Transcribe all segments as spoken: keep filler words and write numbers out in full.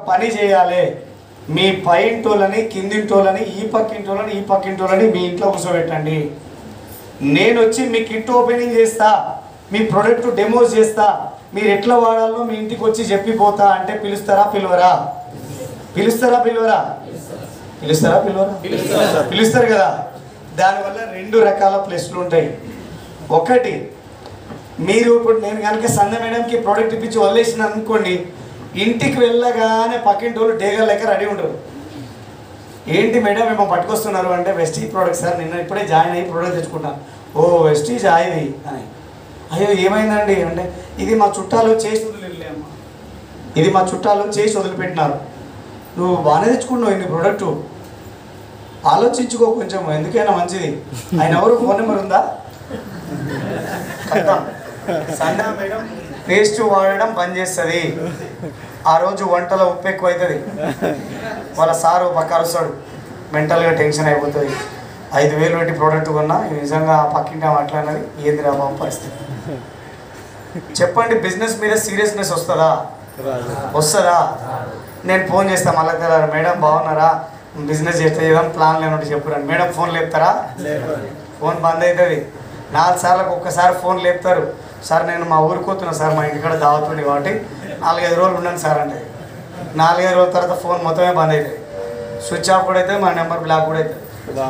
పని చేయాలి. మీ పైంటోళ్ళని కిందింటోళ్ళని ఈ పక్కింటోళ్ళని ఈ పక్కింటోళ్ళని మీ ఇంట్లో కూర్చోబెట్టండి. నేను వచ్చి మీ కిట్ ఓపెనింగ్ చేస్తా, మీ ప్రొడక్ట్ డెమోస్ చేస్తా, మీరు ఎట్లా వాడాలో మీ ఇంటికి వచ్చి చెప్పిపోతా అంటే పిలుస్తారా పిలువరా? పిలుస్తారా పిలువరా? పిలుస్తారా పిలువరా? పిలుస్తారు కదా. దానివల్ల రెండు రకాల ప్లస్లు ఉంటాయి. ఒకటి, మీరు ఇప్పుడు నేను కనుక సంధ్య మేడంకి ప్రోడక్ట్ ఇప్పించి వదిలేసిన అనుకోండి, ఇంటికి వెళ్ళగానే పక్కింటి వాళ్ళు డేగర్ లెక్క రెడీ ఉంటారు. ఏంటి మేడం మేము పట్టుకొస్తున్నారు అంటే వెస్టీజ్ ప్రోడక్ట్ సార్, నిన్న ఇప్పుడే జాయిన్ అయ్యి ప్రోడక్ట్ తెచ్చుకుంటాను. ఓ వెస్టీజ్ ఇది అని. అయ్యో ఏమైందండి అంటే ఇది మా చుట్టాలు చేసి వదిలేలే అమ్మ, ఇది మా చుట్టాలు చేసి వదిలిపెట్టినారు. నువ్వు బాగానే తెచ్చుకున్నావు ఇన్ని ప్రోడక్టు, ఆలోచించుకో కొంచెం, ఎందుకైనా మంచిది. ఆయన ఎవరు ఫోన్ నెంబర్ ఉందా? సంధ్య మేడం పేస్ట్ వాడడం బంద్ చేస్తుంది. ఆ రోజు వంటలో ఉప్పు ఎక్కువ అవుతుంది, వాళ్ళ సారు పక్క అరుస్తాడు, మెంటల్గా టెన్షన్ అయిపోతుంది. ఐదు వేలు పెట్టి ప్రోడక్ట్ కొన్నా నిజంగా పక్కింటి మాట్లాడినది ఏంది రా బాబు పరిస్థితి. చెప్పండి, బిజినెస్ మీద సీరియస్నెస్ వస్తుందా? వస్తుందా? నేను ఫోన్ చేస్తాను మళ్ళీ తెల్లారు, మేడం బాగున్నారా, బిజినెస్ చేస్తే ఏదైనా ప్లాన్ లేనట్టు చెప్పురండి. మేడం ఫోన్ లేపుతారా? ఫోన్ బంద్ అవుతుంది. నాలుగు సార్లకు ఒక్కసారి ఫోన్ లేపుతారు, సార్ నేను మా ఊరికి పోతున్నా సార్, మా ఇంటికాడ దావుతుంది కాబట్టి నాలుగైదు రోజులు ఉన్నాను సార్ అంటే, నాలుగైదు రోజుల తర్వాత ఫోన్ మొత్తమే బంద్ అవుతుంది, స్విచ్ ఆఫ్ కూడా అవుతుంది, మా నెంబర్ బ్లాక్ కూడా అవుతుంది.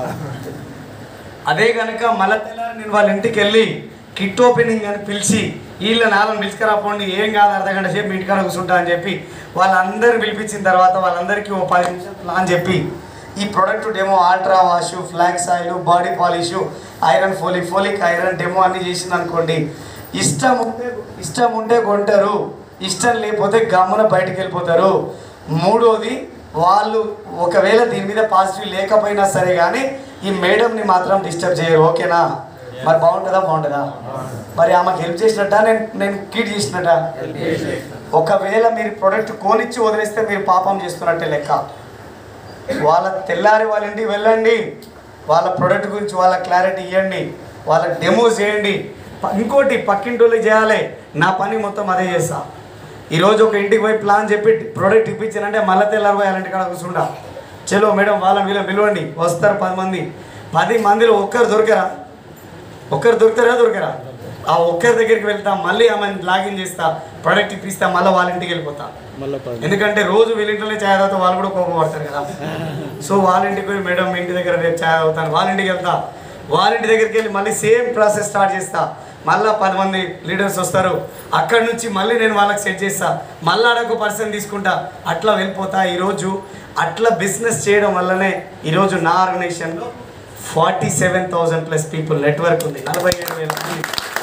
అదే కనుక మళ్ళీ తెల్లారి నేను వాళ్ళ ఇంటికి వెళ్ళి కిట్ ఓపెనింగ్ అని పిలిచి వీళ్ళ నాలుగు పిలుచుకురాపోండి, ఏం కాదు అర్ధ గంట సేపు ఇంటికాడ కూర్చుంటా అని చెప్పి వాళ్ళందరిని పిలిపించిన తర్వాత వాళ్ళందరికీ ఓ పది నిమిషాలు ప్లాన్ చెప్పి ఈ product demo, ultra wash, flax oil, body polish, iron folic, folic iron demo అన్నీ చేసింది అనుకోండి, ఇష్టం ఉంటే ఇష్టం ఉంటే కొంటారు, ఇష్టం లేకపోతే గమ్మున బయటకు వెళ్ళిపోతారు. మూడోది, వాళ్ళు ఒకవేళ దీని మీద పాజిటివ్ లేకపోయినా సరే కానీ ఈ మేడంని మాత్రం డిస్టర్బ్ చేయరు. ఓకేనా? మరి బాగుంటుందా? బాగుంటుందా? మరి ఆమెకు హెల్ప్ చేసినట్ట, నేను నేను కిట్ చేసినట్ట? ఒకవేళ మీరు ప్రోడక్ట్ కోనిచ్చి వదిలేస్తే మీరు పాపం చేస్తున్నట్టే లెక్క. వాళ్ళ తెల్లారి వాళ్ళ ఇంటికి వెళ్ళండి, వాళ్ళ ప్రోడక్ట్ గురించి వాళ్ళ క్లారిటీ ఇవ్వండి, వాళ్ళ డెమో చేయండి. ఇంకోటి పక్కింటోళ్ళకి చేయాలి, నా పని మొత్తం అదే చేస్తా. ఈరోజు ఒక ఇంటికి పోయి ప్లాన్ చెప్పి ప్రోడక్ట్ ఇప్పించానంటే మళ్ళీ తెల్లారి పోయి వాళ్ళ ఇంటికాడ కూర్చుంటా, చలో మేడం వాళ్ళని వీళ్ళని పిలవండి, వస్తారు పది మంది. పది మందిలో ఒక్కరు దొరికరా? ఒక్కరు దొరుకుతారా? దొరికరా? ఆ ఒక్కరి దగ్గరికి వెళ్తా, మళ్ళీ ఆమెను లాగిన్ చేస్తా, ప్రోడక్ట్ ఇప్పిస్తా, మళ్ళీ వాళ్ళ ఇంటికి వెళ్ళిపోతా. ఎందుకంటే రోజు వీళ్ళ ఇంట్లోనే ఛాయ్ తాగుతా, వాళ్ళు కూడా కోపం పడతారు కదా. సో వాళ్ళ ఇంటికి పోయి మేడం మీ ఇంటి దగ్గర రేపు ఛాయ్ తాగుతాను, వాళ్ళ ఇంటికి వెళ్తా, వాళ్ళ ఇంటి దగ్గరికి వెళ్ళి మళ్ళీ సేమ్ ప్రాసెస్ స్టార్ట్ చేస్తా. మళ్ళీ పది మంది లీడర్స్ వస్తారు, అక్కడి నుంచి మళ్ళీ నేను వాళ్ళకి సెట్ చేస్తా, మళ్ళీ అడొక పర్సన్ తీసుకుంటా, అట్లా వెళ్ళిపోతా. ఈరోజు అట్లా బిజినెస్ చేయడం వల్లనే ఈరోజు నా ఆర్గనైజేషన్లో forty seven thousand plus people network ఉంది, నలభై ఏడు వేల మంది.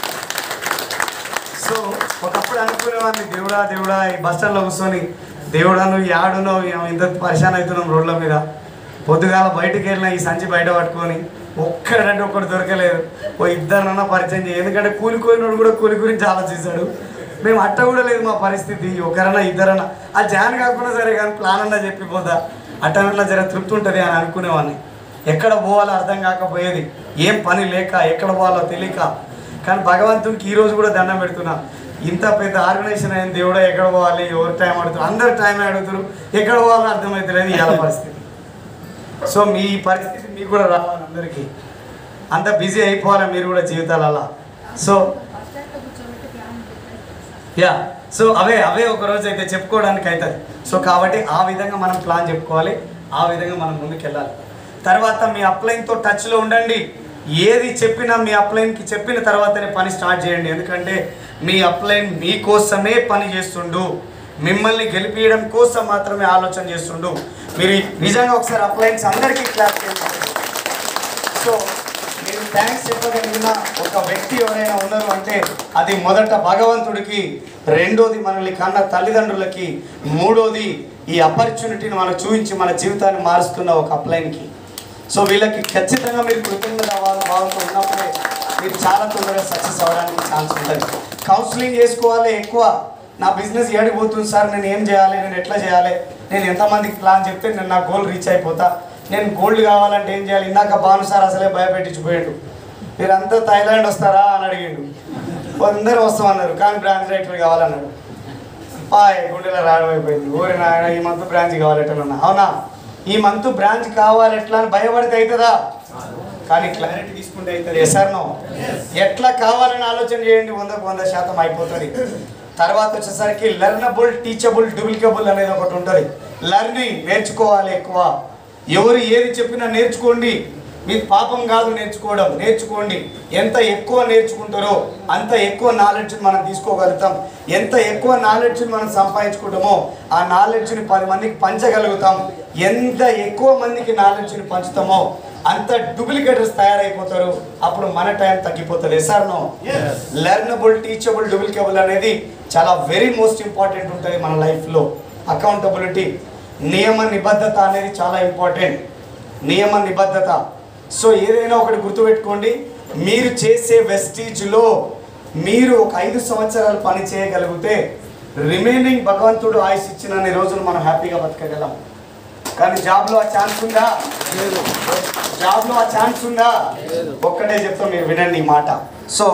సో ఒకప్పుడు అనుకునేవాడిని, దేవుడా దేవుడా ఈ బస్ స్టాండ్లో కూర్చొని, దేవుడా నువ్వు యాడునో ఇంత పరిశాన్ అవుతున్నాం రోడ్ల మీద, పొద్దుగాల బయటకు వెళ్ళినా ఈ సంచి బయట పట్టుకొని ఒక్కడంటే ఒక్కడు దొరకలేదు, ఓ ఇద్దరినన్నా పరిచయం చేయ, ఎందుకంటే కూలిపోయినోడు కూడా కూలి గురించి ఆలోచిస్తాడు. మేము అట్ట కూడా లేదు మా పరిస్థితి, ఒకరన్నా ఇద్దరన్నా ఆ జాయిన్ కాకుండా సరే కానీ ప్లాన్ అన్నా చెప్పిపోతా, అట్టనన్నా జర తృప్తి ఉంటుంది అని అనుకునేవాడిని. ఎక్కడ పోవాలో అర్థం కాకపోయేది, ఏం పని లేక ఎక్కడ పోవాలో తెలియక. కానీ భగవంతునికి ఈరోజు కూడా దండం పెడుతున్నా, ఇంత పెద్ద ఆర్గనైజేషన్ అయిన దేవుడా ఎక్కడ పోవాలి, ఎవరు టైం అడుగుతారు, అందరు టైం అడుగుతారు, ఎక్కడ పోవాలో అర్థమవుతలేదు ఇవాళ పరిస్థితి. సో మీ పరిస్థితి మీకు కూడా రావాలి, అందరికీ అంత బిజీ అయిపోవాలి మీరు కూడా జీవితాలలో. సో యా సో అవే అవే ఒక రోజు అయితే చెప్పుకోవడానికి అవుతుంది. సో కాబట్టి ఆ విధంగా మనం ప్లాన్ చెప్పుకోవాలి, ఆ విధంగా మనం ముందుకు వెళ్ళాలి. తర్వాత మీ అప్లైన్తో టచ్లో ఉండండి, ఏది చెప్పినా మీ అప్లైన్కి చెప్పిన తర్వాతనే పని స్టార్ట్ చేయండి. ఎందుకంటే మీ అప్లైన్ మీకోసమే పని చేస్తుండు, మిమ్మల్ని గెలిపించడం కోసం మాత్రమే ఆలోచన చేస్తుండు. మీరు నిజంగా ఒకసారి అప్లైన్స్ అందరికీ క్లాస్ చేయండి. సో మీరు థ్యాంక్స్ చెప్పగలిగిన ఒక వ్యక్తి ఎవరైనా ఉన్నారు అంటే అది మొదట భగవంతుడికి, రెండోది మనల్ని కన్న తల్లిదండ్రులకి, మూడోది ఈ ఆపర్చునిటీని మనకు చూపించి మన జీవితాన్ని మారుస్తున్న ఒక అప్లైన్కి. సో వీళ్ళకి ఖచ్చితంగా మీరు కృతజ్ఞత భావంతో ఉన్నప్పుడే మీరు చాలా తొందరగా సక్సెస్ అవ్వడానికి ఛాన్స్ ఉంటుంది. కౌన్సిలింగ్ చేసుకోవాలి ఎక్కువ, నా బిజినెస్ ఏడిపోతుంది సార్, నేను ఏం చేయాలి, నేను ఎట్లా చేయాలి, నేను ఎంతమందికి ప్లాన్ చెప్తే నేను నా గోల్ రీచ్ అయిపోతా, నేను గోల్డ్ కావాలంటే ఏం చేయాలి. ఇందాక భాను సార్ అసలే భయపెట్టించిపోయాడు, మీరంతా థాయిలాండ్ వస్తారా అని అడిగిండు, అందరూ వస్తామన్నారు, కానీ బ్రాంచ్ డైరెక్టర్ కావాలన్నాడు. పాయ్ గుండెలో రావడం అయిపోయింది. ఊరి నాయన ఈ మంత్ బ్రాంచ్ కావాలెట్లన్నా, అవునా? ఈ మంత్ బ్రాంచ్ కావాలి ఎట్లా అని భయపడితే అవుతుందా? కానీ క్లారిటీ తీసుకుంటే అవుతుంది. Yes or no? ఎట్లా కావాలని ఆలోచన చేయండి, వందకు వంద శాతం అయిపోతుంది. తర్వాత వచ్చేసరికి లెర్నబుల్, టీచబుల్, డూప్లికేబుల్ అనేది ఒకటి ఉంటుంది. లెర్నింగ్ నేర్చుకోవాలి ఎక్కువ. ఎవరు ఏది చెప్పినా నేర్చుకోండి. మీ పాపం కాదు నేర్చుకోవడం, నేర్చుకోండి. ఎంత ఎక్కువ నేర్చుకుంటారో అంత ఎక్కువ నాలెడ్జ్ని మనం తీసుకోగలుగుతాం. ఎంత ఎక్కువ నాలెడ్జ్ని మనం సంపాదించుకుంటామో ఆ నాలెడ్జ్ని పది మందికి పంచగలుగుతాం. ఎంత ఎక్కువ మందికి నాలెడ్జ్ని పంచుతామో అంత డూప్లికేటర్స్ తయారైపోతారు. అప్పుడు మన టైం తగ్గిపోతుంది. Yes or no? Learnable, teachable, duplicable అనేది చాలా వెరీ మోస్ట్ ఇంపార్టెంట్ ఉంటుంది మన లైఫ్లో. అకౌంటబిలిటీ, నియమ నిబద్ధత అనేది చాలా ఇంపార్టెంట్. నియమ నిబద్ధత. సో ఏదైనా ఒకటి గుర్తుపెట్టుకోండి, మీరు చేసే వెస్టీజ్లో మీరు ఒక ఐదు సంవత్సరాలు పని చేయగలిగితే రిమైనింగ్ భగవంతుడు ఆయుష్ ఇచ్చినన్ని రోజులు మనం హ్యాపీగా బతకగలం. కానీ జాబ్లో ఆ ఛాన్స్ ఉందా? జాబ్లో ఆ ఛాన్స్ ఉందా? ఒక్కటే చెప్తాం, మీరు వినండి ఈ మాట. సో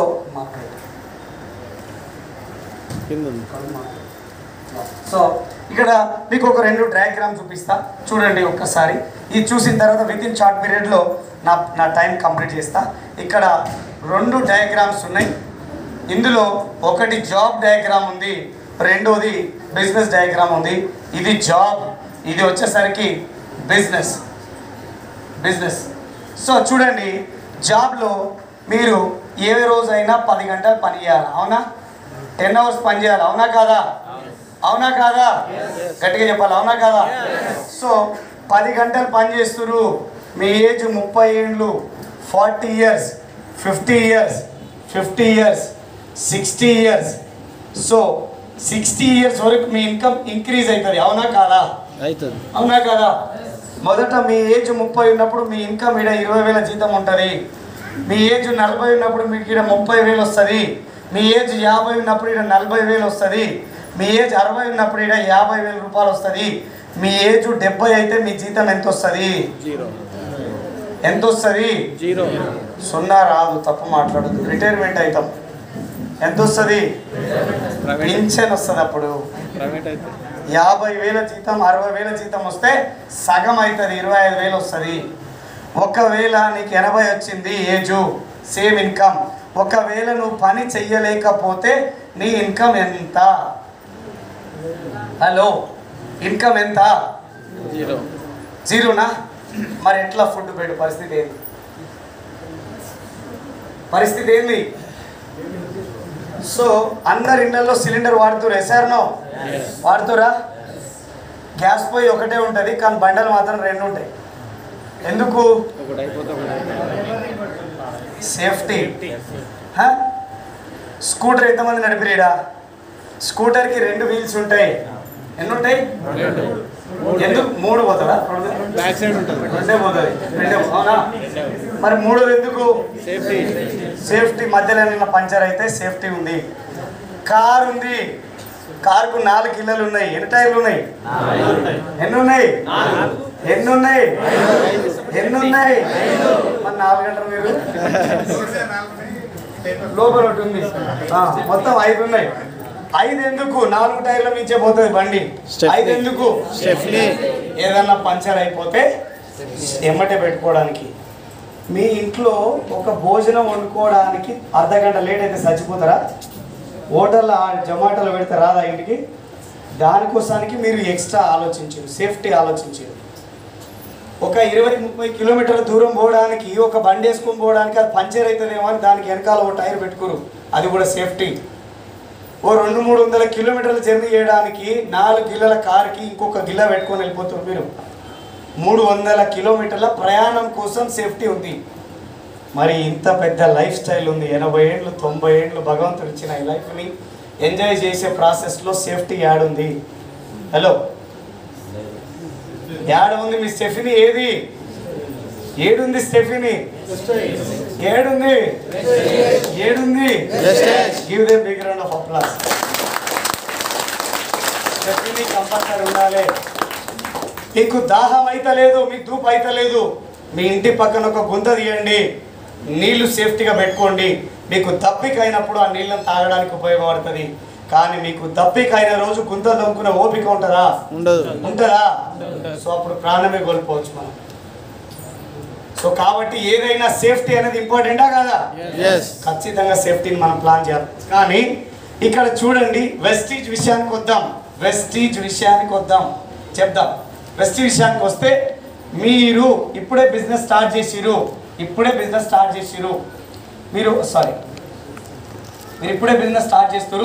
సో ఇక్కడ మీకు ఒక రెండు డయాగ్రామ్ చూపిస్తా, చూడండి ఒక్కసారి. ఇది చూసిన తర్వాత విత్ ఇన్ షార్ట్ పీరియడ్లో నా నా టైం కంప్లీట్ చేస్తా. ఇక్కడ రెండు డయాగ్రామ్స్ ఉన్నాయి. ఇందులో ఒకటి జాబ్ డయాగ్రామ్ ఉంది, రెండోది బిజినెస్ డయాగ్రామ్ ఉంది. ఇది జాబ్, ఇది వచ్చేసరికి బిజినెస్ బిజినెస్ సో చూడండి, జాబ్లో మీరు ఏ రోజైనా పది గంటలు పని చేయాలి, అవునా? టెన్ అవర్స్ పని చేయాలి, అవునా కాదా? అవునా కాదా? గట్టిగా చెప్పాలి, అవునా కాదా? సో పది గంటలు పని చేస్తున్నారు. మీ ఏజ్ ముప్పై ఏళ్ళు, forty years, fifty years, fifty years, sixty years. So sixty years వరకు మీ ఇన్కమ్ ఇంక్రీజ్ అవుతుంది, అవునా కాదా? అవుతుంది, అవునా కాదా? మొదట మీ ఏజ్ ముప్పై ఉన్నప్పుడు మీ ఇన్కమ్ ఇక్కడ ఇరవై వేల జీతం ఉంటుంది. మీ ఏజ్ నలభై ఉన్నప్పుడు మీకు ఇక్కడ ముప్పై వేలు వస్తుంది. మీ ఏజ్ యాభై ఉన్నప్పుడు ఇక్కడ నలభై వేలు వస్తుంది. మీ ఏజ్ అరవై ఉన్నప్పుడు ఇక్కడ యాభై వేల రూపాయలు వస్తుంది. మీ ఏజ్ డెబ్బై అయితే మీ జీతం ఎంత వస్తుంది? ఎంత వస్తుంది? జీరో. సున్నా రాదు, తప్పు మాట్లాడదు. రిటైర్మెంట్ అవుతాం. ఎంత వస్తుంది? పింఛన్ వస్తుంది. అప్పుడు యాభై వేల జీతం అరవై వేల జీతం వస్తే సగం అవుతుంది, ఇరవై ఐదు వేలు వస్తుంది. ఒకవేళ నీకు ఎనభై వచ్చింది ఏజు, సేమ్ ఇన్కమ్. ఒకవేళ నువ్వు పని చెయ్యలేకపోతే నీ ఇన్కమ్ ఎంత? హలో, ఇన్కమ్ ఎంత? జీరో. జీరోనా? మరి ఎట్లా ఫుడ్ పెట్టు? పరిస్థితి ఏంది? పరిస్థితి ఏంది? సో అందరి ఇళ్ళల్లో సిలిండర్ వాడుతురు, ఎస్ఆర్నో? వాడుతురా? గ్యాస్ పొయ్యి ఒకటే ఉంటుంది, కానీ బండలు మాత్రం రెండు ఉంటాయి. ఎందుకు? సేఫ్టీ. స్కూటర్ ఎంతమంది నడిపిరీడా? స్కూటర్కి రెండు వీల్స్ ఉంటాయి. ఎన్ని ఉంటాయి? ఎందుకు? మూడు పోతుందా? రెండే పోతుంది, రెండే. అవునా? మరి మూడోది ఎందుకు? సేఫ్టీ. సేఫ్టీ. మధ్యలో నిన్న పంచర్ అయితే సేఫ్టీ ఉంది. కార్ ఉంది, కారుకు నాలుగు గిల్లలు ఉన్నాయి. ఎన్ని టైర్లు ఉన్నాయి? ఎన్ని ఉన్నాయి? ఎన్ని ఉన్నాయి? ఎన్ని ఉన్నాయి? మరి నాలుగు గంటలు మీరు లోపల ఒకటి ఉంది, మొత్తం ఐదు ఉన్నాయి. ఐదు ఎందుకు? నాలుగు టైర్ల మించే పోతుంది బండి. ఐదు ఎందుకు? ఏదన్నా పంచర్ అయిపోతే ఎమ్మటే పెట్టుకోవడానికి. మీ ఇంట్లో ఒక భోజనం వండుకోవడానికి అర్ధ గంట లేట్ అయితే చచ్చిపోతారా? హోటల్లో జొమాటోలో పెడితే రాదా ఇంటికి? దానికోసానికి మీరు ఎక్స్ట్రా ఆలోచించారు, సేఫ్టీ ఆలోచించారు. ఒక ఇరవై ముప్పై కిలోమీటర్ల దూరం పోవడానికి ఒక బండి వేసుకొని పోవడానికి అది పంచర్ అవుతుందేమో అని దానికి వెనకాల ఒక టైర్ పెట్టుకోరు, అది కూడా సేఫ్టీ. ఓ రెండు మూడు వందల కిలోమీటర్ల జర్నీ చేయడానికి నాలుగు గిల్లల కార్కి ఇంకొక గిల్ల పెట్టుకొని వెళ్ళిపోతారు మీరు. మూడు వందల కిలోమీటర్ల ప్రయాణం కోసం సేఫ్టీ ఉంది. మరి ఇంత పెద్ద లైఫ్ స్టైల్ ఉంది, ఎనభై ఏళ్ళు తొంభై ఏళ్ళు భగవంతుడు ఇచ్చిన ఈ లైఫ్ని ఎంజాయ్ చేసే ప్రాసెస్లో సేఫ్టీ యాడ్ ఉంది. హలో, యాడ్ ఉంది. మీ స్టెఫినీ ఏది? ఏడుంది స్టెఫినీ? ఏడుంది? ఏడుంది? Give them big round of applause. Stepney compulsory ఉండాలి. మీకు దాహం అయితే లేదు, మీకు ధూపు అయితే లేదు, మీ ఇంటి పక్కన ఒక గుంత తీయండి, నీళ్లు సేఫ్టీగా పెట్టుకోండి. మీకు తప్పిక అయినప్పుడు ఆ నీళ్ళని తాగడానికి ఉపయోగపడుతుంది. కానీ మీకు దప్పికైన రోజు గుంత దొంకునే ఓపిక ఉంటుందా? ఉండదు. ఉంటుందా? సో అప్పుడు ప్రాణమే కోల్పోవచ్చు మనం. సో కాబట్టి ఏదైనా సేఫ్టీ అనేది ఇంపార్టెంటా కదా? ఖచ్చితంగా సేఫ్టీని మనం ప్లాన్ చేయాలి. కానీ ఇక్కడ చూడండి, వెస్టీజ్ విషయానికి వద్దాం. వెస్టీజ్ విషయానికి వద్దాం చెప్దాం. వెస్టీజ్ విషయానికి వస్తే మీరు ఇప్పుడే బిజినెస్ స్టార్ట్ చేసిరు ఇప్పుడే బిజినెస్ స్టార్ట్ చేసిరు మీరు సారీ మీరు ఇప్పుడే బిజినెస్ స్టార్ట్ చేస్తారు.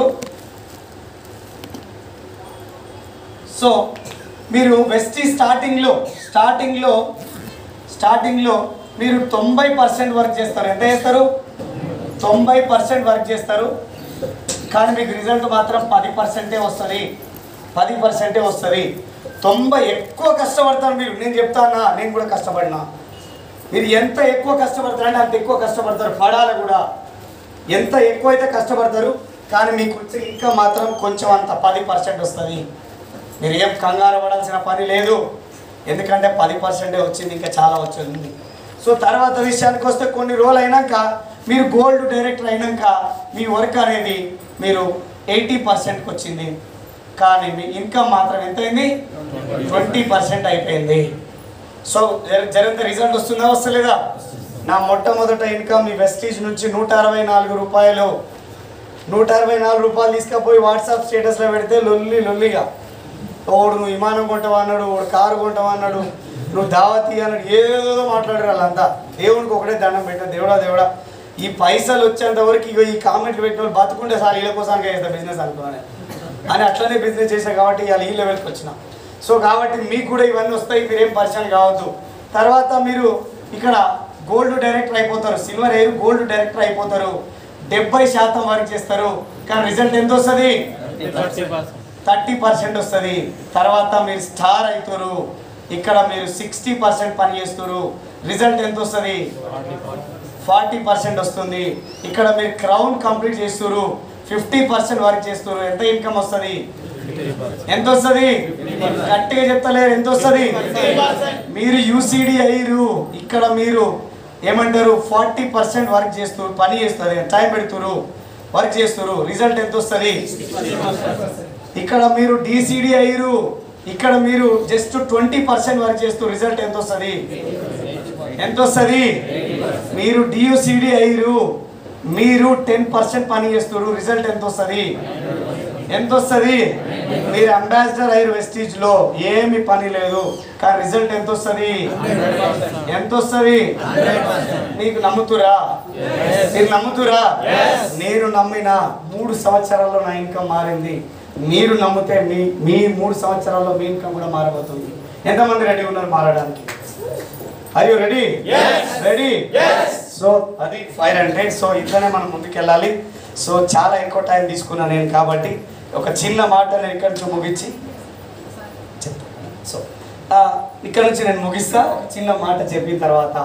సో మీరు వెస్టీజ్ స్టార్టింగ్లో స్టార్టింగ్లో స్టార్టింగ్లో మీరు తొంభై పర్సెంట్ వర్క్ చేస్తారు. ఎంత చేస్తారు? తొంభై పర్సెంట్ వర్క్ చేస్తారు. కానీ మీకు రిజల్ట్ మాత్రం పది పర్సెంటే వస్తుంది పది పర్సెంటే వస్తుంది. తొంభై ఎక్కువ కష్టపడతారు మీరు. నేను చెప్తానా, నేను కూడా కష్టపడినా. మీరు ఎంత ఎక్కువ కష్టపడతారంటే అంత ఎక్కువ కష్టపడతారు. పడాలి కూడా ఎంత ఎక్కువ అయితే కష్టపడతారు. కానీ మీకు ఇంకా మాత్రం కొంచెం అంత పది పర్సెంట్ వస్తుంది. మీరు ఏం కంగారు పడాల్సిన పని లేదు. ఎందుకంటే పది పర్సెంటే వచ్చింది, ఇంకా చాలా వచ్చింది. సో తర్వాత విషయానికి వస్తే కొన్ని రోజులు అయినాక మీరు గోల్డ్ డైరెక్టర్ అయినాక మీ వర్క్ అనేది మీరు ఎయిటీ పర్సెంట్కి వచ్చింది. కానీ మీ ఇన్కమ్ మాత్రం ఎంత అయింది? ట్వంటీ పర్సెంట్ అయిపోయింది. సో జరిగిన రిజల్ట్ వస్తుందా వస్తలేదా? నా మొట్టమొదట ఇన్కమ్ ఈ వెస్టీజ్ నుంచి నూట అరవై నాలుగు రూపాయలు నూట అరవై నాలుగు రూపాయలు తీసుకపోయి వాట్సాప్ స్టేటస్లో పెడితే లొల్లి లొల్లిగా ఓడు నువ్వు విమానం కొంటావా అన్నాడు, ఓడు కారు కొంటావా అన్నాడు, నువ్వు దావతి అన్నాడు, ఏదేదో మాట్లాడారు వాళ్ళంతా. దేవుడికి ఒకటే దండం పెట్టారు, దేవుడా దేవుడా ఈ పైసలు వచ్చేంత వరకు ఇక ఈ కామెంట్లు పెట్టిన వాళ్ళు బతుకుంటే సార్ వీళ్ళ కోసానికి చేస్తా బిజినెస్ అనుకున్నాను అని అట్లనే బిజినెస్ చేశాను. కాబట్టి ఇవాళ ఈ లెవెల్కి వచ్చిన. సో కాబట్టి మీకు కూడా ఇవన్నీ వస్తాయి, మీరేం పరిచయం కావద్దు. తర్వాత మీరు ఇక్కడ గోల్డ్ డైరెక్టర్ అయిపోతారు, సిల్వర్ ఎయిర్ గోల్డ్ డైరెక్టర్ అయిపోతారు. డెబ్బై శాతం వర్క్ చేస్తారు. కానీ రిజల్ట్ ఎంత వస్తుంది? థర్టీ పర్సెంట్ వస్తుంది. తర్వాత మీరు స్టార్ అవుతారు. ఇక్కడ మీరు సిక్స్టీ పర్సెంట్ పని చేస్తారు. రిజల్ట్ ఎంత వస్తుంది? ఫార్టీ పర్సెంట్ వస్తుంది. ఇక్కడ మీరు క్రౌన్ కంప్లీట్ చేస్తారు. ఫిఫ్టీ పర్సెంట్ వర్క్ చేస్తారు. ఎంత ఇన్కమ్ వస్తుంది? ఎంత వస్తుంది? గట్టిగా చెప్తలేరు, ఎంత వస్తుంది? మీరు యూసీడీ అయ్యారు. ఇక్కడ మీరు ఏమంటారు? ఫార్టీ పర్సెంట్ వర్క్ చేస్తారు, పని చేస్తారు, టైం పెడుతురు, వర్క్ చేస్తారు. రిజల్ట్ ఎంత వస్తుంది? ఇక్కడ మీరు డిసిడి అయ్యారు. ఇక్కడ మీరు జస్ట్ ట్వంటీ పర్సెంట్ వర్క్ చేస్తూ రిజల్ట్ ఎంత వస్తుంది? ఎంత వస్తుంది? మీరు డియుసిడి అయ్యారు. మీరు టెన్ పర్సెంట్ పని చేస్తారు. రిజల్ట్ ఎంత వస్తుంది? ఎంత వస్తుంది? మీరు అంబాసిడర్ అయ్యారు వెస్టీజ్లో, ఏమి పని లేదు, కానీ రిజల్ట్ ఎంత వస్తుంది? ఎంత వస్తుంది? మీకు నమ్ముతురా? మీరు నమ్ముతురా? నేను నమ్మిన మూడు సంవత్సరాల్లో నా ఇన్కమ్ మారింది. మీరు నమ్మితే మీ మీ మూడు సంవత్సరాల్లో మీ ఇన్కమ్ కూడా మారబోతుంది. ఎంతమంది రెడీ ఉన్నారు మారడానికి? Are you ready? Ready? So అది ఫైర్ అంటే. సో ఇట్లనే మనం ముందుకు వెళ్ళాలి. సో చాలా ఎక్కువ టైం తీసుకున్నాను నేను, కాబట్టి ఒక చిన్న మాట నేను ఇక్కడ నుంచి ముగించి చెప్తాను. సో ఇక్కడ నుంచి నేను ముగిస్తా ఒక చిన్న మాట చెప్పిన తర్వాత.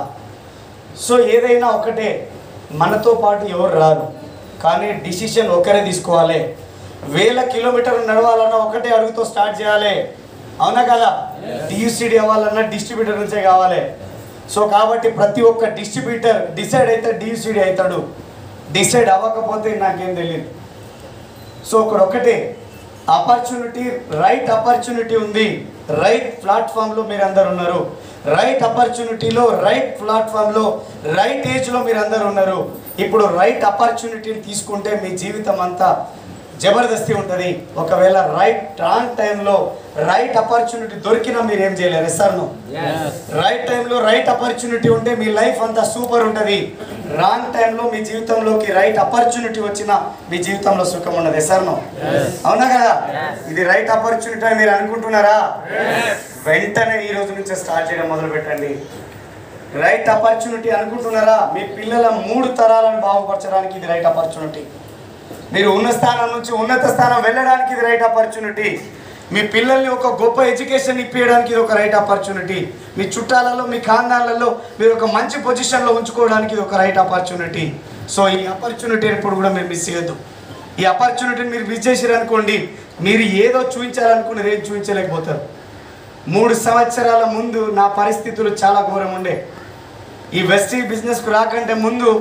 సో ఏదైనా ఒకటే, మనతో పాటు ఎవరు రారు, కానీ డిసిషన్ ఒకరే తీసుకోవాలి. వేల కిలోమీటర్లు నడవాలన్నా ఒకటే అడుగుతో స్టార్ట్ చేయాలి. అవునా కదా? డియూసిడి అవ్వాలన్నా డిస్ట్రిబ్యూటర్ నుంచే కావాలి. సో కాబట్టి ప్రతి ఒక్క డిస్ట్రిబ్యూటర్ డిసైడ్ అయితే డియూసిడి అవుతాడు. డిసైడ్ అవ్వకపోతే నాకేం తెలియదు. సో ఇక్కడ ఒకటే ఆపర్చునిటీ, రైట్ ఆపర్చునిటీ ఉంది. రైట్ ప్లాట్ఫామ్లో మీరు అందరు ఉన్నారు. రైట్ ఆపర్చునిటీలో, రైట్ ప్లాట్ఫామ్లో, రైట్ ఏజ్లో మీరు అందరు ఉన్నారు. ఇప్పుడు రైట్ ఆపర్చునిటీని తీసుకుంటే మీ జీవితం అంతా జబర్దస్తి ఉంటుంది. ఒకవేళ రైట్ రాంగ్ టైంలో రైట్ ఆపర్చునిటీ దొరికినా మీరు ఏం చేయలేరు. సార్ నో రైట్ టైంలో రైట్ ఆపర్చునిటీ ఉంటే మీ లైఫ్ అంతా సూపర్ ఉంటుంది. రాంగ్ టైంలో మీ జీవితంలోకి రైట్ ఆపర్చునిటీ వచ్చినా మీ జీవితంలో సుఖం ఉండదు. సార్ నో అవునా కదా? ఇది రైట్ ఆపర్చునిటీ అని మీరు అనుకుంటున్నారా? వెంటనే ఈ రోజు నుంచే స్టార్ట్ చేయడం మొదలు పెట్టండి. రైట్ ఆపర్చునిటీ అనుకుంటున్నారా? మీ పిల్లల మూడు తరాలను బాగుపరచడానికి ఇది రైట్ ఆపర్చునిటీ. మీరు ఉన్న స్థానం నుంచి ఉన్నత స్థానం వెళ్ళడానికి ఇది రైట్ ఆపర్చునిటీ. మీ పిల్లల్ని ఒక గొప్ప ఎడ్యుకేషన్ ఇప్పించడానికి ఇది ఒక రైట్ ఆపర్చునిటీ. మీ చుట్టాలలో, మీ ఖాందాలలో మీరు ఒక మంచి పొజిషన్లో ఉంచుకోవడానికి ఇది ఒక రైట్ ఆపర్చునిటీ. సో ఈ ఆపర్చునిటీని ఇప్పుడు కూడా మీరు మిస్ చేయొద్దు. ఈ ఆపర్చునిటీని మీరు మిస్ చేసారు అనుకోండి, మీరు ఏదో చూపించాలనుకున్నది ఏం చూపించలేకపోతారు. మూడు సంవత్సరాల ముందు నా పరిస్థితులు చాలా ఘోరం ఉండే. ఈ వెస్టీజ్ బిజినెస్కు రాకంటే ముందు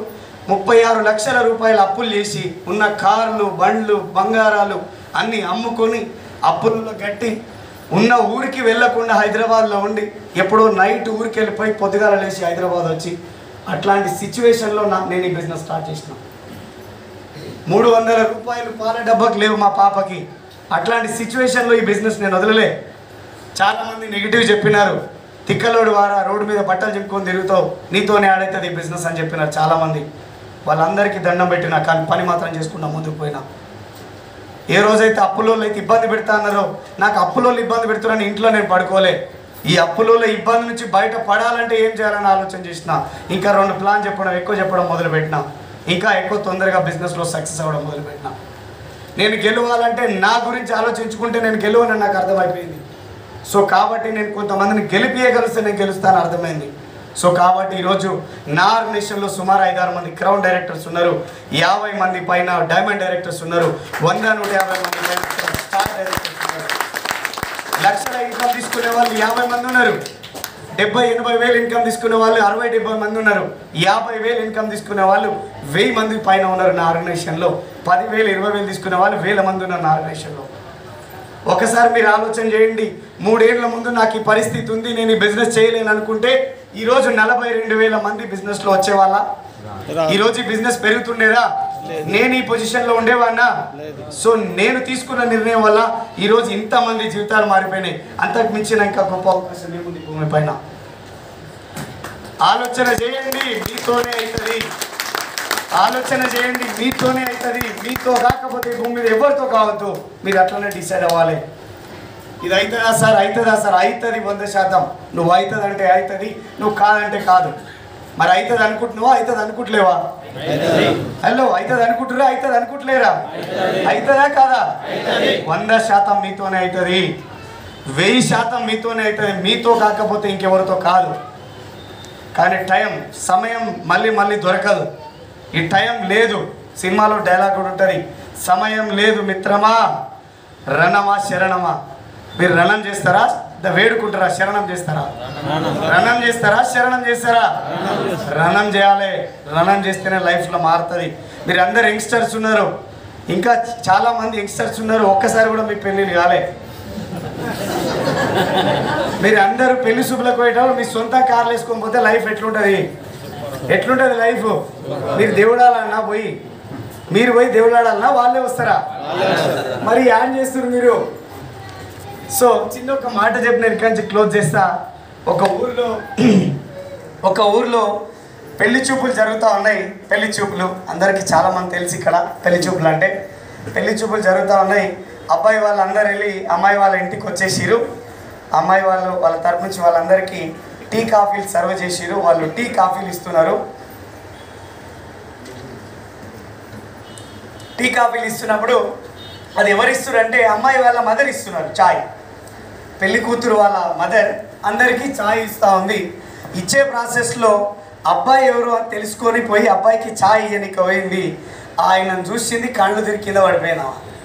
ముప్పై ఆరు లక్షల రూపాయల అప్పులు చేసి ఉన్న కార్లు బండ్లు బంగారాలు అన్నీ అమ్ముకొని అప్పులలో గట్టి ఉన్న ఊరికి వెళ్ళకుండా హైదరాబాద్లో ఉండి ఎప్పుడో నైట్ ఊరికి వెళ్ళిపోయి పొద్దుగాల లేచి హైదరాబాద్ వచ్చి అట్లాంటి సిచ్యువేషన్లో నా నేను ఈ బిజినెస్ స్టార్ట్ చేసిన. మూడు వందల రూపాయలు పాల డబ్బాకి లేవు మా పాపకి. అట్లాంటి సిచ్యువేషన్లో ఈ బిజినెస్ నేను వదలలే. చాలామంది నెగిటివ్ చెప్పినారు, తిక్కలోడు వారా రోడ్డు మీద బట్టలు చెప్పుకొని తిరుగుతావు, నీతోనే ఆడైతుంది ఈ బిజినెస్ అని చెప్పినారు చాలామంది. వాళ్ళందరికీ దండం పెట్టినా, కానీ పని మాత్రం చేసుకున్నా ముందుకు పోయినా. ఏ రోజైతే అప్పులోళ్ళు అయితే ఇబ్బంది పెడతా అన్నారో, నాకు అప్పులోళ్ళు ఇబ్బంది పెడుతున్నారని ఇంట్లో నేను పడుకోలే. ఈ అప్పులోళ్ళ ఇబ్బంది నుంచి బయట పడాలంటే ఏం చేయాలని ఆలోచన చేసిన. ఇంకా రెండు ప్లాన్ చెప్పడం ఎక్కువ చెప్పడం మొదలుపెట్టిన. ఇంకా ఎక్కువ తొందరగా బిజినెస్లో సక్సెస్ అవ్వడం మొదలుపెట్టిన. నేను గెలవాలంటే నా గురించి ఆలోచించుకుంటే నేను గెలవనని నాకు అర్థమైపోయింది. సో కాబట్టి నేను కొంతమందిని గెలిపియగలిస్తే నేను గెలుస్తాను అర్థమైంది. సో కాబట్టి ఈరోజు నా ఆర్గనైజేషన్లో సుమారు ఐదారు మంది క్రౌన్ డైరెక్టర్స్ ఉన్నారు, యాభై మంది పైన డైమండ్ డైరెక్టర్స్ ఉన్నారు, వంద నూట యాభై మంది స్టార్ డైరెక్టర్స్ ఉన్నారు. లక్షల ఇన్కమ్ తీసుకునే వాళ్ళు యాభై మంది ఉన్నారు, డెబ్బై ఎనభై వేలు ఇన్కమ్ తీసుకునే వాళ్ళు అరవై డెబ్బై మంది ఉన్నారు, యాభై వేలు ఇన్కమ్ తీసుకునే వాళ్ళు వెయ్యి మంది పైన ఉన్నారు నా ఆర్గనైజేషన్లో. పదివేలు ఇరవై వేలు తీసుకునే వాళ్ళు వేల మంది ఉన్నారు నా ఆర్గనైజేషన్లో. ఒకసారి మీరు ఆలోచన చేయండి, మూడేళ్ల ముందు నాకు ఈ పరిస్థితి ఉంది, నేను ఈ బిజినెస్ చేయలేను అనుకుంటే ఈరోజు నలభై రెండు వేల మంది బిజినెస్లో వచ్చేవాళ్ళ? ఈరోజు ఈ బిజినెస్ పెరుగుతుండేదా? నేను ఈ పొజిషన్లో ఉండేవాడినా? సో నేను తీసుకున్న నిర్ణయం వల్ల ఈరోజు ఇంతమంది జీవితాలు మారిపోయినాయి. అంతకు మించిన ఇంకా గొప్ప అవకాశం ఏముంది భూమి పైన? ఆలోచన చేయండి, మీతోనే అవుతుంది. ఆలోచన చేయండి, మీతోనే అవుతుంది. మీతో కాకపోతే భూమి మీద ఎవరితో కావద్దు, మీరు అట్లనే డిసైడ్ అవ్వాలి. ఇది అవుతుందా సార్? అవుతుందా సార్? అవుతుంది వంద శాతం. నువ్వు అవుతుంది అంటే అవుతుంది, నువ్వు కాదంటే కాదు. మరి అవుతుంది అనుకుంటున్నావా? అవుతుంది అనుకుంటలేవా? హలో, అవుతుంది అనుకుంటురా? అవుతుంది అనుకుంటలేరా? అవుతుందా కాదా? వంద శాతం మీతోనే అవుతుంది, వెయ్యి శాతం మీతోనే అవుతుంది. మీతో కాకపోతే ఇంకెవరితో కాదు. కానీ టైం సమయం మళ్ళీ మళ్ళీ దొరకదు. ఈ టైం లేదు. సినిమాలో డైలాగ్ కూడా ఉంటుంది, సమయం లేదు మిత్రమా, రణమా శరణమా. మీరు రణం చేస్తారా, వేడుకుంటారా? శరణం చేస్తారా? రణం చేస్తారా? శరణం చేస్తారా? రణం చేయాలి. రణం చేస్తేనే లైఫ్లో మారుతుంది. మీరు అందరు యంగ్స్టర్స్ ఉన్నారు, ఇంకా చాలామంది యంగ్స్టర్స్ ఉన్నారు, ఒక్కసారి కూడా మీ పెళ్ళిళ్ళు కాలే. మీరు అందరూ పెళ్లి శుభ్లకు పోయేటప్పుడు మీ సొంత కార్లు వేసుకొని పోతే లైఫ్ ఎట్లుంటుంది? ఎట్లుంటుంది లైఫ్? మీరు దేవుడాలన్నా పోయి, మీరు పోయి దేవుడాలన్నా వాళ్ళే వస్తారా? మరి యాడ్ చేస్తున్నారు మీరు. సో చిన్న ఒక మాట చెప్పి నేను ఇక్కడి నుంచి క్లోజ్ చేస్తా. ఒక ఊరిలో ఒక ఊరిలో పెళ్లి చూపులు జరుగుతూ ఉన్నాయి. పెళ్లి చూపులు అందరికీ చాలామంది తెలిసి ఇక్కడ పెళ్లి చూపులు అంటే పెళ్లి చూపులు జరుగుతూ ఉన్నాయి. అబ్బాయి వాళ్ళందరూ వెళ్ళి అమ్మాయి వాళ్ళ ఇంటికి వచ్చేసిరు. అమ్మాయి వాళ్ళు వాళ్ళ తరపు నుంచి వాళ్ళందరికీ టీ కాఫీలు సర్వ్ చేసిరు. వాళ్ళు టీ కాఫీలు ఇస్తున్నారు. టీ కాఫీలు ఇస్తున్నప్పుడు అది ఎవరు ఇస్తున్నారు అంటే అమ్మాయి వాళ్ళ మదర్ ఇస్తున్నారు చాయ్. పెళ్లి కూతురు వాళ్ళ మదర్ అందరికీ చాయ్ ఇస్తూ ఉంది. ఇచ్చే ప్రాసెస్లో అబ్బాయి ఎవరు అని తెలుసుకొని పోయి అబ్బాయికి చాయ్ ఇయ్యనికి పోయింది. ఆయనను చూసింది, కళ్ళు తిరిగి కింద పడిపోయినా.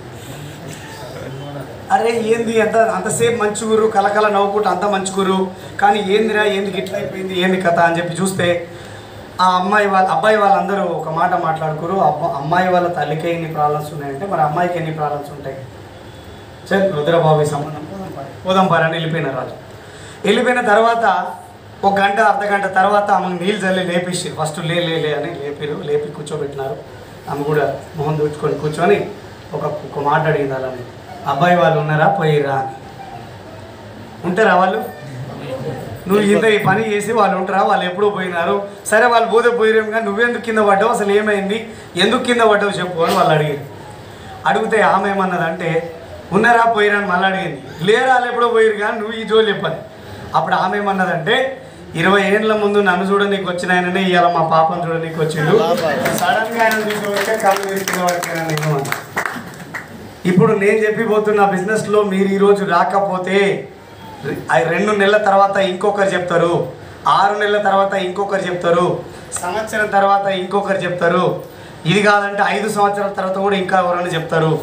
అరే ఏంది ఎంత అంతసేపు మంచుగురు, కలకల నవ్వుకుంటూ అంత మంచుగురు, కానీ ఏందిరా ఏంది ఇట్లా అయిపోయింది, ఏంది కథ అని చెప్పి చూస్తే ఆ అమ్మాయి వాళ్ళ అబ్బాయి వాళ్ళందరూ ఒక మాట మాట్లాడుకోరు. అబ్బా అమ్మాయి వాళ్ళ తల్లికే ఎన్ని ప్రాబ్లమ్స్ ఉన్నాయంటే మరి అమ్మాయికి ఎన్ని ప్రాబ్లమ్స్ ఉంటాయి? సరే రుద్రబాబు సంబంధం పోదంపారు అని వెళ్ళిపోయినారు వాళ్ళు. వెళ్ళిపోయిన తర్వాత ఒక గంట అర్ధ గంట తర్వాత ఆమెకు నీళ్ళు చల్లి లేపేసారు. ఫస్ట్ లే లే అని లేపారు, లేపి కూర్చోబెట్టినారు. ఆమె కూడా మొహం దూచుకొని కూర్చొని ఒక ఒక మాట అడిగింది అలాని, అబ్బాయి వాళ్ళు ఉన్నారా పోయిరా అని. ఉంటారా వాళ్ళు? నువ్వు ఇంత ఈ పని చేసి వాళ్ళు ఉంటారా? వాళ్ళు ఎప్పుడూ పోయినారు. సరే వాళ్ళు పోతే పోయిరేం, కానీ నువ్వెందుకు కింద పడ్డావు, అసలు ఏమైంది, ఎందుకు కింద పడ్డావు చెప్పు అని వాళ్ళు అడిగారు. అడిగితే ఆమె ఏమన్నదంటే ఉన్నారా పోయిరా అని మళ్ళీ అడిగింది. లేరా వాళ్ళు ఎప్పుడో పోయిరు కానీ నువ్వు ఈ జోలు చెప్పని. అప్పుడు ఆమె ఏమన్నదంటే ఇరవై ఏళ్ళ ముందు నన్ను చూడనీకి వచ్చిన ఆయననే ఇవాళ మా పాపను చూడనీకి వచ్చిండు, సడన్గా ఆయన చూసుకోవచ్చే కళ్ళు విరిచిన వాడికైనా నేను అన్న. ఇప్పుడు నేను చెప్పిపోతున్న బిజినెస్లో మీరు ఈరోజు రాకపోతే రెండు నెలల తర్వాత ఇంకొకరు చెప్తారు, ఆరు నెలల తర్వాత ఇంకొకరు చెప్తారు, సంవత్సరం తర్వాత ఇంకొకరు చెప్తారు, ఇది కాదంటే ఐదు సంవత్సరాల తర్వాత కూడా ఇంకా ఎవరైనా చెప్తారు.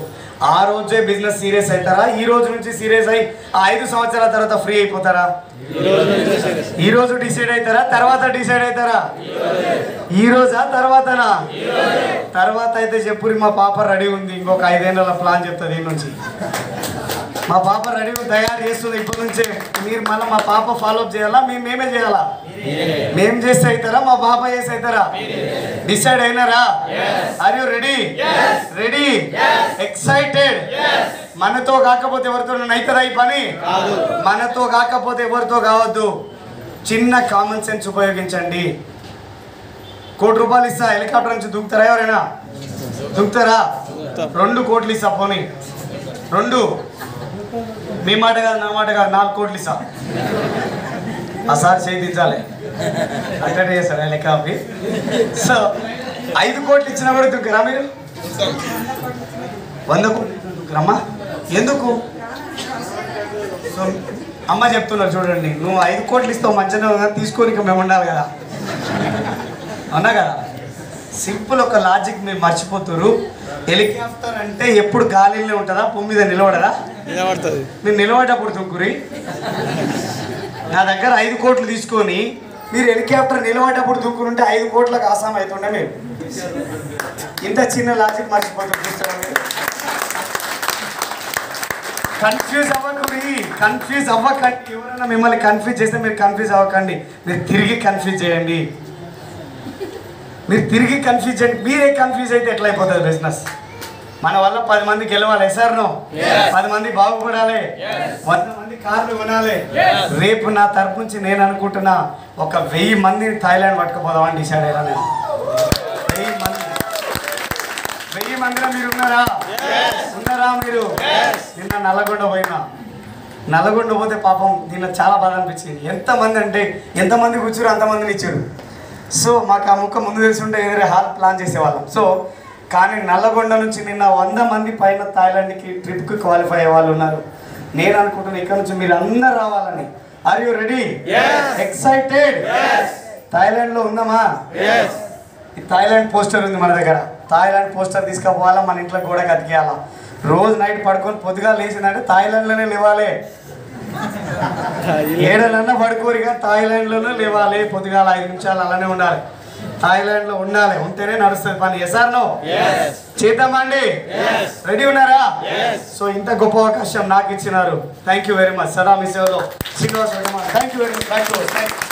ఆ రోజే బిజినెస్ సీరియస్ అవుతారా? ఈ రోజు నుంచి సీరియస్ అయ్యి ఆ ఐదు సంవత్సరాల తర్వాత ఫ్రీ అయిపోతారా? ఈ రోజు డిసైడ్ అవుతారా? తర్వాత డిసైడ్ అవుతారా? ఈ రోజా తర్వాతనా? తర్వాత అయితే చెప్పురి మా పాప రెడీ ఉంది, ఇంకొక ఐదేళ్ళ ప్లాన్ చెప్తుంది ఈ నుంచి. మా పాప రెడీ తయారు చేస్తుంది ఇప్పటి నుంచే. మీరు మళ్ళీ మా పాప ఫాలోఅప్ చేయాలా? మేము మేమే చేయాలా? మేము చేస్తే అవుతారా? మా పాప చేసి అవుతారా? డిసైడ్ అయినారా? Are you ready? Ready? Excited? మనతో కాకపోతే ఎవరితో అవుతుందా ఈ పని? మనతో కాకపోతే ఎవరితో కావద్దు. చిన్న కామన్ సెన్స్ ఉపయోగించండి. కోటి రూపాయలు ఇస్తా, హెలికాప్టర్ నుంచి దూకుతారా? ఎవరైనా దూకుతారా? రెండు కోట్లు ఇస్తా, పోనీ రెండు. మీ మాట కాదు, నా మాట కాదు, నాలుగు కోట్లు ఇస్తా. ఆ సార్ చేయించాలి అట్టడే చేస్తాడు హెలికాప్టర్. సో ఐదు కోట్లు ఇచ్చినా కూడా దుక్కురా మీరు? వంద కోట్లు దుక్కురమ్మా. ఎందుకు? సో అమ్మ చెప్తున్నారు చూడండి, నువ్వు ఐదు కోట్లు ఇస్తావు మంచిగా తీసుకొని మేము ఉండాలి కదా, అన్నా కదా. సింపుల్ ఒక లాజిక్ మీరు మర్చిపోతున్నారు. హెలికాప్టర్ అంటే ఎప్పుడు గాలిలో ఉంటుందా? భూమి మీద నిలబడదా? నిలబడుతుంది. మీరు నిలబడేటప్పుడు దుక్కురి. నా దగ్గర ఐదు కోట్లు తీసుకొని మీరు హెలికాప్టర్ నిలబడేటప్పుడు దుక్కురుంటే ఐదు కోట్లకు ఆసాం అవుతుండే. మీరు ఇంత చిన్న లాజిక్ మర్చిపోతున్నారు. చూస్తారా మీరు? కన్ఫ్యూజ్ అవ్వకండి, కన్ఫ్యూజ్ అవ్వకండి. ఎవరైనా మిమ్మల్ని కన్ఫ్యూజ్ చేస్తే మీరు కన్ఫ్యూజ్ అవ్వకండి. మీరు తిరిగి కన్ఫ్యూజ్ చేయండి. మీరు తిరిగి కన్ఫ్యూజ్ చేయండి. మీరే కన్ఫ్యూజ్ అయితే ఎట్లయిపోతుంది బిజినెస్? మన వల్ల పది మంది గెలవాలి సార్, నో పది మంది బాగుపడాలి, వంద మంది కార్లు కొనాలి. రేపు నా తరపు నుంచి నేను అనుకుంటున్నా ఒక వెయ్యి మందిని థాయిలాండ్ పట్టుకుపోదామని డిసైడ్ అయ్యా నేను. వెయ్యి మంది వెయ్యి మందిలో మీరు ఉన్నారా? ఉన్నారా మీరు? నిన్న నల్లగొండ పోయినా, నల్లగొండ పోతే పాపం దీనిలో చాలా బాధ అనిపించింది. ఎంతమంది అంటే ఎంతమంది కూర్చురు అంతమందిని ఇచ్చారు. సో మాకు ఆ ముక్క ముందు తెలిసి ఉంటే ఏదైనా హాల్ ప్లాన్ చేసేవాళ్ళం. సో కానీ నల్లగొండ నుంచి నిన్న వంద మంది పైన థాయిలాండ్కి ట్రిప్కి క్వాలిఫై అయ్యే వాళ్ళు ఉన్నారు. నేను అనుకుంటున్నాను ఇక్కడ నుంచి మీరు అందరు రావాలని. Are you ready? ఎక్సైటెడ్? థాయిలాండ్లో ఉందామా? థాయిలాండ్ పోస్టర్ ఉంది మన దగ్గర. థాయిలాండ్ పోస్టర్ తీసుకుపోవాలా, మన ఇంట్లో కూడా కతికేయాలా. రోజు నైట్ పడుకొని పొద్దుగా లేచిందంటే థాయిలాండ్లోనే లేవాలి. ఏడలన్నా పడుకోరిగా థాయిలాండ్లోనే లేవాలి. పొద్దుగాల ఐదు నిమిషాలు అలానే ఉండాలి. థాయిలాండ్లో ఉండాలి, ఉంటేనే నడుస్తుంది పని. Yes or no? చేద్దామండి? రెడీ ఉన్నారా? సో ఇంత గొప్ప అవకాశం నాకు ఇచ్చినారు. Thank you very much. సదా మీ సేవలో Srinivas. Thank you very much.